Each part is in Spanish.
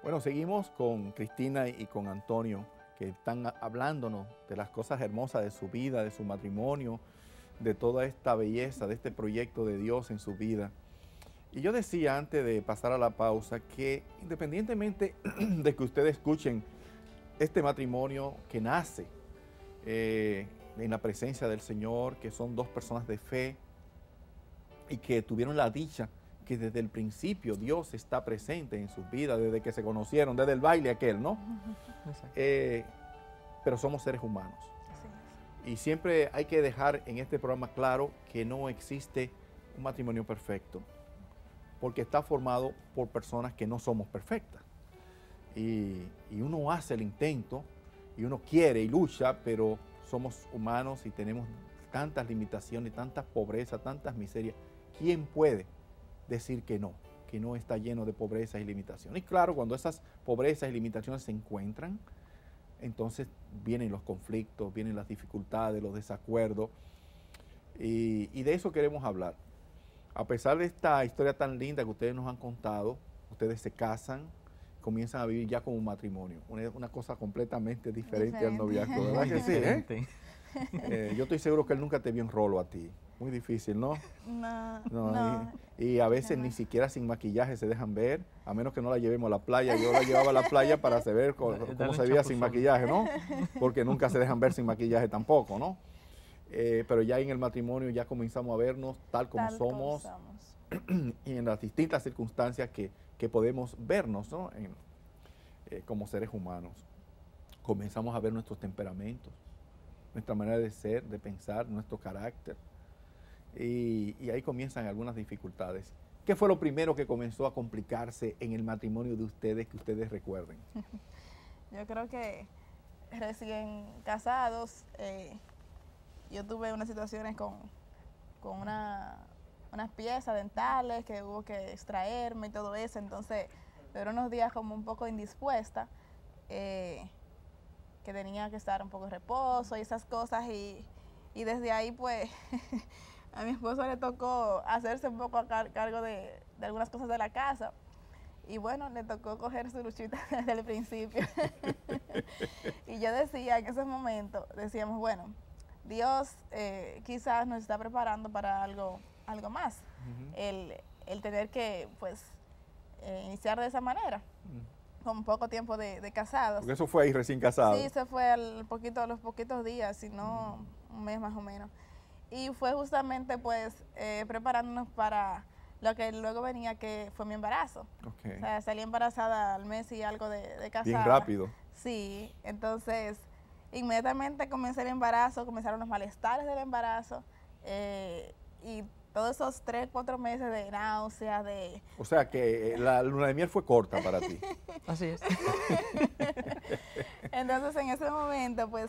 Bueno, seguimos con Cristina y con Antonio, que están hablándonos de las cosas hermosas de su vida, de su matrimonio, de toda esta belleza, de este proyecto de Dios en su vida. Y yo decía antes de pasar a la pausa que independientemente de que ustedes escuchen este matrimonio que nace en la presencia del Señor, que son dos personas de fe y que tuvieron la dicha que desde el principio Dios está presente en sus vidas, desde que se conocieron, desde el baile aquel, ¿no? Pero somos seres humanos. Sí. Y siempre hay que dejar en este programa claro que no existe un matrimonio perfecto, porque está formado por personas que no somos perfectas. Y uno hace el intento, y uno quiere y lucha, pero somos humanos y tenemos tantas limitaciones, tantas pobrezas, tantas miserias. ¿Quién puede decir que no está lleno de pobrezas y limitaciones? Y claro, cuando esas pobrezas y limitaciones se encuentran, entonces vienen los conflictos, vienen las dificultades, los desacuerdos, y de eso queremos hablar. A pesar de esta historia tan linda que ustedes nos han contado, ustedes se casan, comienzan a vivir ya como un matrimonio, una cosa completamente diferente al noviazgo, ¿verdad que sí? Yo estoy seguro que él nunca te vio en rolo a ti. Muy difícil, ¿no? No. Y a veces ni siquiera sin maquillaje se dejan ver, a menos que no la llevemos a la playa. Yo la llevaba a la playa para saber cómo se veía sin maquillaje, ¿no? Porque nunca se dejan ver sin maquillaje tampoco, ¿no? Pero ya en el matrimonio ya comenzamos a vernos tal como somos. Y en las distintas circunstancias que podemos vernos, ¿no? Como seres humanos. Comenzamos a ver nuestros temperamentos, nuestra manera de ser, de pensar, nuestro carácter. Y ahí comienzan algunas dificultades. ¿Qué fue lo primero que comenzó a complicarse en el matrimonio de ustedes que ustedes recuerden? Yo creo que recién casados, yo tuve unas situaciones con unas piezas dentales que hubo que extraerme y todo eso, entonces duré unos días como un poco indispuesta, que tenía que estar un poco de reposo y esas cosas, y desde ahí pues a mi esposo le tocó hacerse un poco a cargo de algunas cosas de la casa, y bueno, le tocó coger su luchita desde el principio. Y yo decía en ese momento, decíamos, bueno, Dios quizás nos está preparando para algo más, el tener que pues iniciar de esa manera, con poco tiempo de casados. Porque eso fue ahí recién casado. Sí, se fue a los poquitos días, si no un mes más o menos. Y fue justamente pues preparándonos para lo que luego venía, que fue mi embarazo. Okay. O sea, salí embarazada al mes y algo de casada. Bien rápido. Sí, entonces inmediatamente comencé el embarazo, comenzaron los malestares del embarazo, y todos esos 3, 4 meses de náuseas, de... O sea que la luna de miel fue corta para ti. Así es. Entonces en ese momento pues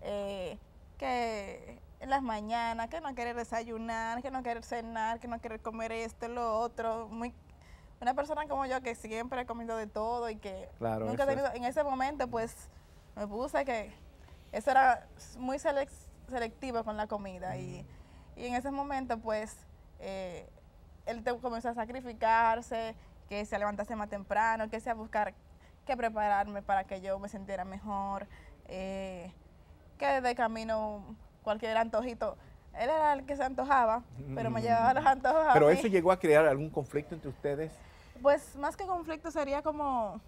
que en las mañanas, que no querer desayunar, que no querer cenar, que no querer comer esto, lo otro, una persona como yo que siempre he comido de todo y que claro, nunca he tenido, en ese momento pues me puse que eso era muy selectivo con la comida, y en ese momento pues él comenzó a sacrificarse, que se levantase más temprano, que se a buscar que prepararme para que yo me sintiera mejor, que de camino cualquier antojito, él era el que se antojaba, pero me llevaba los antojos a ¿Pero mí. eso llegó a crear algún conflicto entre ustedes? Pues más que conflicto sería como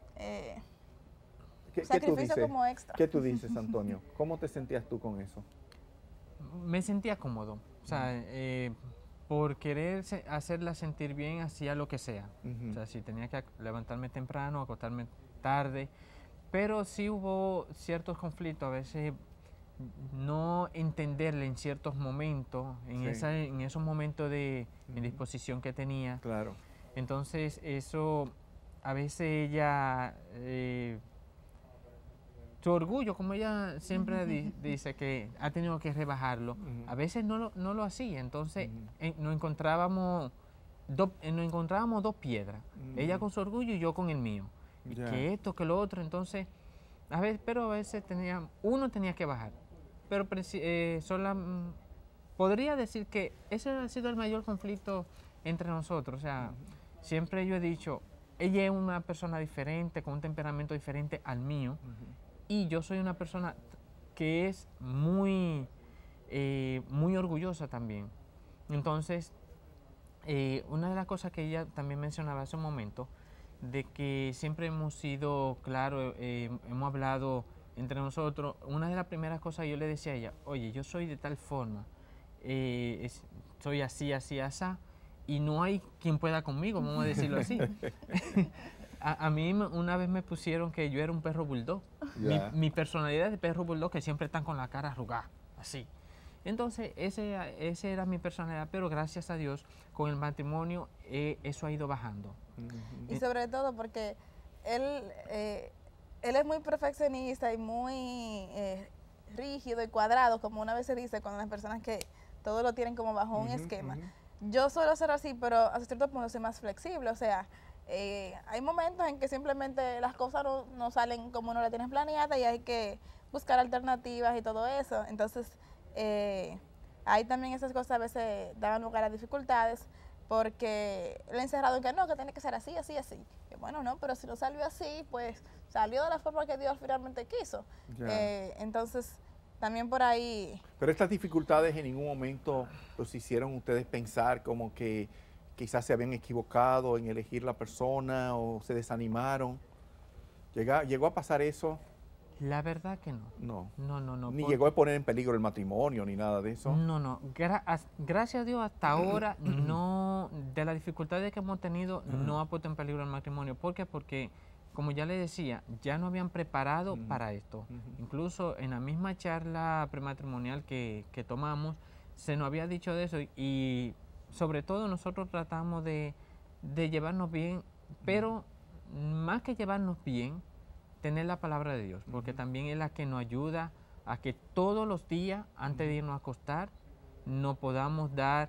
sacrificio como extra. ¿Qué tú dices, Antonio? ¿Cómo te sentías tú con eso? Me sentía cómodo, o sea, por querer hacerla sentir bien, hacía lo que sea. O sea, si tenía que levantarme temprano, acostarme tarde, pero sí hubo ciertos conflictos, a veces no entenderle en ciertos momentos, en esos momentos de indisposición que tenía. Claro. Entonces eso, a veces ella, su orgullo, como ella siempre dice que ha tenido que rebajarlo, a veces no lo hacía. Entonces nos encontrábamos dos piedras, ella con su orgullo y yo con el mío. Y que esto, que lo otro, entonces, a veces uno tenía que bajar. Pero podría decir que ese ha sido el mayor conflicto entre nosotros. O sea, siempre yo he dicho, ella es una persona diferente, con un temperamento diferente al mío, y yo soy una persona que es muy orgullosa también. Entonces, una de las cosas que ella también mencionaba hace un momento, de que siempre hemos sido claros, hemos hablado entre nosotros, una de las primeras cosas yo le decía a ella, oye, yo soy de tal forma, soy así, así, así, y no hay quien pueda conmigo, vamos a decirlo así. A mí una vez me pusieron que yo era un perro bulldog. Yeah. Mi personalidad de perro bulldog, que siempre están con la cara arrugada, así. Entonces, ese era mi personalidad, pero gracias a Dios, con el matrimonio, eso ha ido bajando. Y sobre todo porque él es muy perfeccionista y muy rígido y cuadrado, como una vez se dice, con las personas que todo lo tienen como bajo un esquema. Yo suelo ser así, pero hasta cierto punto soy más flexible, o sea, hay momentos en que simplemente las cosas no salen como uno las tiene planeadas y hay que buscar alternativas y todo eso. Entonces, ahí también esas cosas a veces daban lugar a dificultades porque lo he encerrado en que no, que tiene que ser así, así, así. Y bueno, no, pero si no salió así, pues salió de la forma que Dios finalmente quiso. Entonces, también por ahí... Pero estas dificultades en ningún momento los hicieron ustedes pensar como que quizás se habían equivocado en elegir la persona o se desanimaron. ¿Llegó a pasar eso? La verdad que no. No. No. Ni llegó a poner en peligro el matrimonio ni nada de eso. No. Gracias a Dios hasta ahora no, de las dificultades que hemos tenido, no ha puesto en peligro el matrimonio. ¿Por qué? Porque, como ya le decía, ya nos habían preparado para esto. Incluso en la misma charla prematrimonial que tomamos, se nos había dicho de eso y sobre todo nosotros tratamos de llevarnos bien, pero más que llevarnos bien, tener la palabra de Dios, porque también es la que nos ayuda a que todos los días, antes de irnos a acostar, nos podamos dar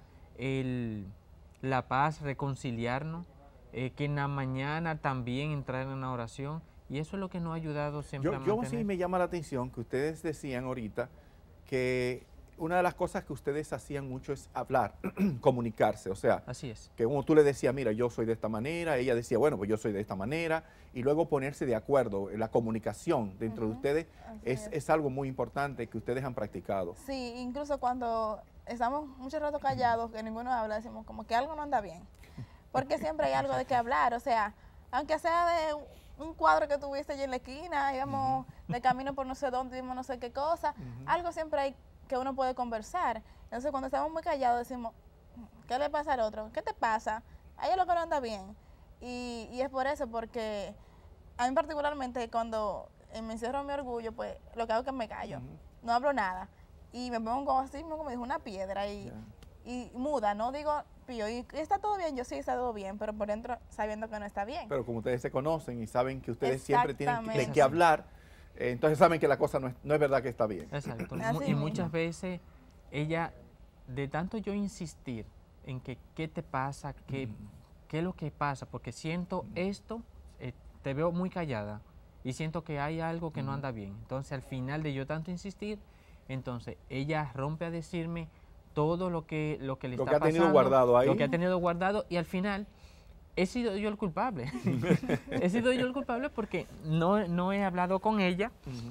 la paz, reconciliarnos, que en la mañana también entrar en una oración, y eso es lo que nos ha ayudado siempre a mantener. Yo sí me llama la atención que ustedes decían ahorita que una de las cosas que ustedes hacían mucho es hablar, comunicarse, o sea, así es. Que como tú le decías, mira, yo soy de esta manera, ella decía, bueno, pues yo soy de esta manera, y luego ponerse de acuerdo, la comunicación dentro de ustedes es algo muy importante que ustedes han practicado. Sí, incluso cuando estamos mucho rato callados, que ninguno habla, decimos como que algo no anda bien, porque siempre hay algo de qué hablar, o sea, aunque sea de un cuadro que tuviste allí en la esquina, íbamos de camino por no sé dónde, vimos no sé qué cosa, algo siempre hay que uno puede conversar. Entonces, cuando estamos muy callados, decimos, ¿qué le pasa al otro? ¿Qué te pasa? Hay algo que no anda bien. Y es por eso, porque a mí particularmente, cuando me encierro mi orgullo, pues lo que hago es que me callo. No hablo nada. Y me pongo como así, como dijo, una piedra y muda, no digo pío. ¿Y está todo bien? Yo sí, está todo bien, pero por dentro sabiendo que no está bien. Pero como ustedes se conocen y saben que ustedes siempre tienen que hablar, entonces saben que la cosa no es verdad que está bien. Exacto. Y muchas veces ella, de tanto yo insistir en que qué te pasa, qué es lo que pasa, porque siento esto, te veo muy callada y siento que hay algo que no anda bien. Entonces al final de yo tanto insistir, entonces ella rompe a decirme todo lo que le está pasando. Lo que ha tenido guardado ahí. Lo que ha tenido guardado y al final... he sido yo el culpable. He sido yo el culpable porque no he hablado con ella.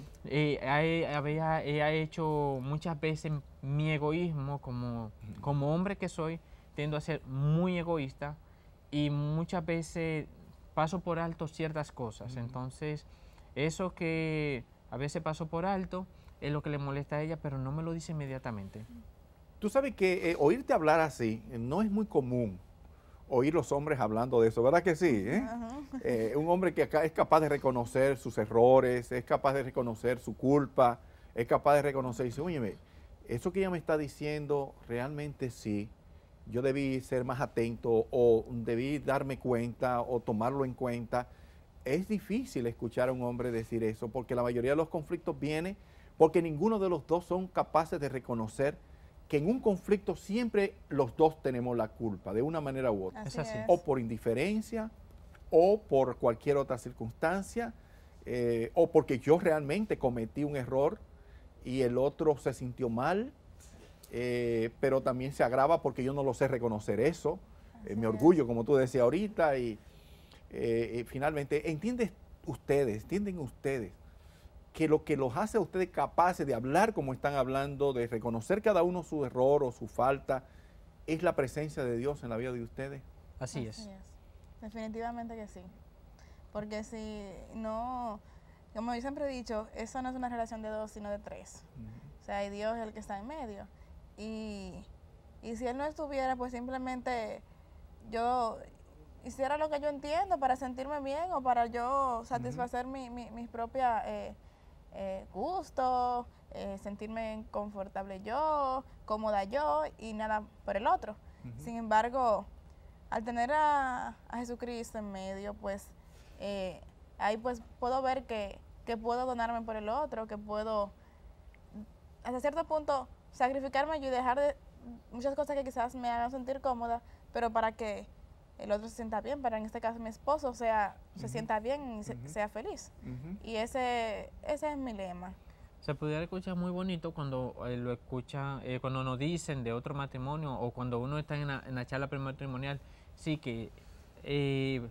He hecho muchas veces mi egoísmo como hombre que soy, tiendo a ser muy egoísta y muchas veces paso por alto ciertas cosas. Entonces, eso que a veces paso por alto es lo que le molesta a ella, pero no me lo dice inmediatamente. Tú sabes que oírte hablar así no es muy común. Oír los hombres hablando de eso, ¿verdad que sí? Un hombre que es capaz de reconocer sus errores, es capaz de reconocer su culpa, es capaz de reconocer y dice, oye, eso que ella me está diciendo, realmente sí, yo debí ser más atento o debí darme cuenta o tomarlo en cuenta. Es difícil escuchar a un hombre decir eso porque la mayoría de los conflictos viene porque ninguno de los dos son capaces de reconocer que en un conflicto siempre los dos tenemos la culpa, de una manera u otra. Así es. O por indiferencia, o por cualquier otra circunstancia, o porque yo realmente cometí un error y el otro se sintió mal, pero también se agrava porque yo no lo sé reconocer eso, mi orgullo, como tú decías ahorita. finalmente, entienden ustedes que lo que los hace a ustedes capaces de hablar como están hablando, de reconocer cada uno su error o su falta, es la presencia de Dios en la vida de ustedes? Así es. Definitivamente que sí. Porque si no, como yo siempre he dicho, eso no es una relación de dos, sino de tres. O sea, y Dios es el que está en medio. Y si Él no estuviera, pues simplemente yo hiciera lo que yo entiendo para sentirme bien o para yo satisfacer mis propios gustos, sentirme confortable yo, cómoda yo y nada por el otro. Sin embargo, al tener a Jesucristo en medio, pues ahí pues puedo ver que puedo donarme por el otro, que puedo hasta cierto punto sacrificarme yo y dejar de muchas cosas que quizás me hagan sentir cómoda, pero para que el otro se sienta bien, para en este caso mi esposo se sienta bien y sea feliz. Y ese es mi lema. Se pudiera escuchar muy bonito cuando lo escucha, cuando nos dicen de otro matrimonio o cuando uno está en la charla prematrimonial, sí que el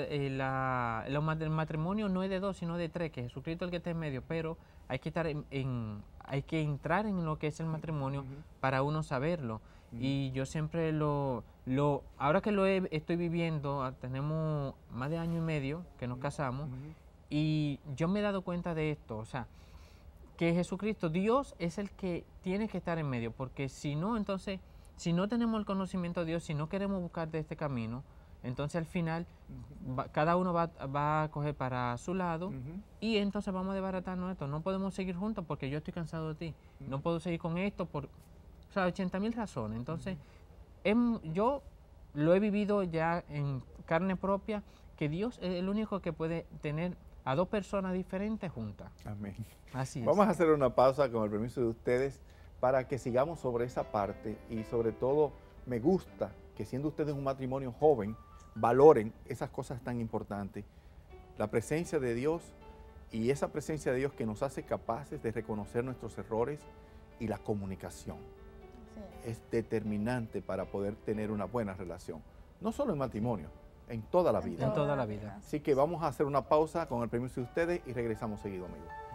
matrimonio no es de dos, sino de tres, que Jesucristo es el que está en medio, pero hay que estar hay que entrar en lo que es el matrimonio para uno saberlo. Y yo siempre ahora que estoy viviendo, tenemos más de año y medio que nos casamos, y yo me he dado cuenta de esto, o sea, que Jesucristo, Dios es el que tiene que estar en medio, porque si no, entonces, si no tenemos el conocimiento de Dios, si no queremos buscar de este camino, entonces al final cada uno va a coger para su lado y entonces vamos a desbaratarnos esto. No podemos seguir juntos porque yo estoy cansado de ti. No puedo seguir con esto por 80.000 razones. Entonces, yo lo he vivido ya en carne propia, que Dios es el único que puede tener a dos personas diferentes juntas. Amén. Así es. Vamos a hacer una pausa con el permiso de ustedes para que sigamos sobre esa parte y sobre todo me gusta que siendo ustedes un matrimonio joven, valoren esas cosas tan importantes, la presencia de Dios y esa presencia de Dios que nos hace capaces de reconocer nuestros errores y la comunicación. Sí. Es determinante para poder tener una buena relación, no solo en matrimonio, en toda la vida. En toda la vida. Así que vamos a hacer una pausa con el permiso de ustedes y regresamos seguido, amigos.